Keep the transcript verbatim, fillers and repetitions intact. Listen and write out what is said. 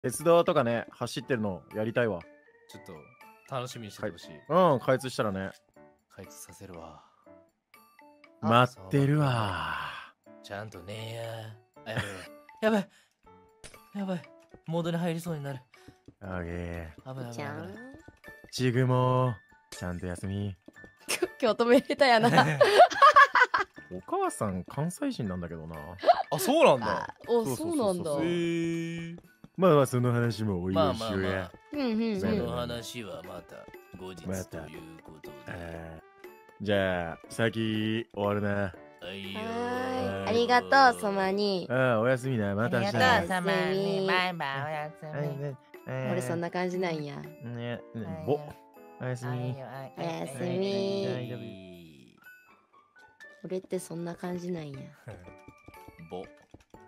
鉄道とかね、走ってるのやりたいわ。 ちょっと楽しみにしててほしい。 うん、開通したらね。 開通させるわ。 待ってるわ。 ちゃんとねや。やばい。やばい。やばい。モードに入りそうになる。 オーケー。 危ない危ない危ない。 チグもちゃんと休み。 今日止めれたやな。 お母さん関西人なんだけどな。 あ、そうなんだ。 お、そうなんだ。 へー。 まあまあその話もおいまあおいしようやまあまあ。。 うんうんそうん。 の話はまた後日ということで。 じゃあ先終わるな。 はいよはー。 ーい。ありがとう、そまに。 ああ、おやすみな。また明日。 ありがとう、さまに。 バイバイ、おやすみ。 俺そんな感じなんや。 ね、ぼ。おやすみ。 おやすみ。俺ってそんな感じなんや。 ぼ。